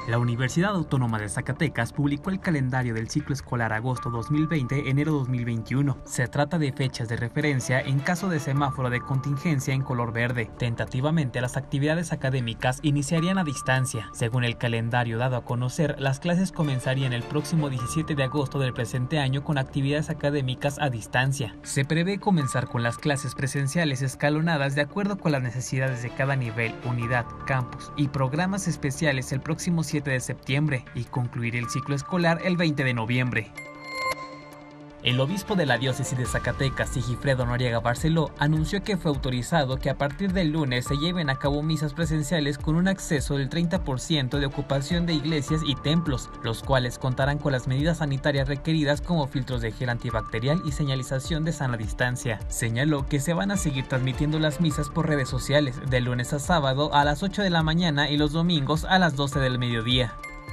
La Universidad Autónoma de Zacatecas publicó el calendario del ciclo escolar agosto 2020-enero 2021. Se trata de fechas de referencia en caso de semáforo de contingencia en color verde. Tentativamente, las actividades académicas iniciarían a distancia. Según el calendario dado a conocer, las clases comenzarían el próximo 17 de agosto del presente año con actividades académicas a distancia. Se prevé comenzar con las clases presenciales escalonadas de acuerdo con las necesidades de cada nivel, unidad, campus y programas especiales el próximo 7 de septiembre y concluir el ciclo escolar el 20 de noviembre. El obispo de la diócesis de Zacatecas, Sigifredo Noriega Barceló, anunció que fue autorizado que a partir del lunes se lleven a cabo misas presenciales con un acceso del 30% de ocupación de iglesias y templos, los cuales contarán con las medidas sanitarias requeridas como filtros de gel antibacterial y señalización de sana distancia. Señaló que se van a seguir transmitiendo las misas por redes sociales de lunes a sábado a las 8 de la mañana y los domingos a las 12 del mediodía.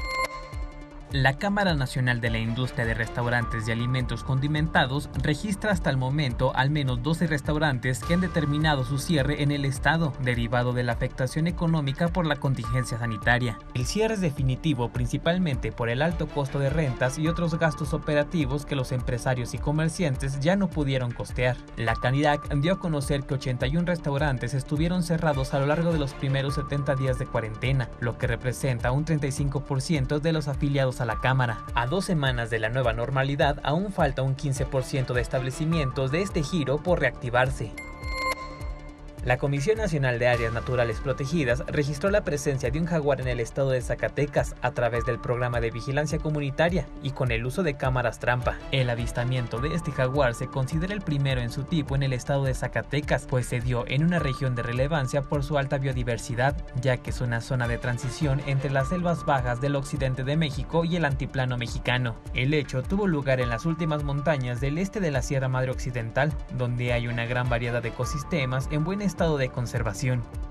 La Cámara Nacional de la Industria de Restaurantes y Alimentos Condimentados registra hasta el momento al menos 12 restaurantes que han determinado su cierre en el estado, derivado de la afectación económica por la contingencia sanitaria. El cierre es definitivo principalmente por el alto costo de rentas y otros gastos operativos que los empresarios y comerciantes ya no pudieron costear. La Canidac dio a conocer que 81 restaurantes estuvieron cerrados a lo largo de los primeros 70 días de cuarentena, lo que representa un 35% de los afiliados a la Cámara. A 2 semanas de la nueva normalidad, aún falta un 15% de establecimientos de este giro por reactivarse. La Comisión Nacional de Áreas Naturales Protegidas registró la presencia de un jaguar en el estado de Zacatecas a través del programa de vigilancia comunitaria y con el uso de cámaras trampa. El avistamiento de este jaguar se considera el primero en su tipo en el estado de Zacatecas, pues se dio en una región de relevancia por su alta biodiversidad, ya que es una zona de transición entre las selvas bajas del occidente de México y el altiplano mexicano. El hecho tuvo lugar en las últimas montañas del este de la Sierra Madre Occidental, donde hay una gran variedad de ecosistemas en buen estado de conservación.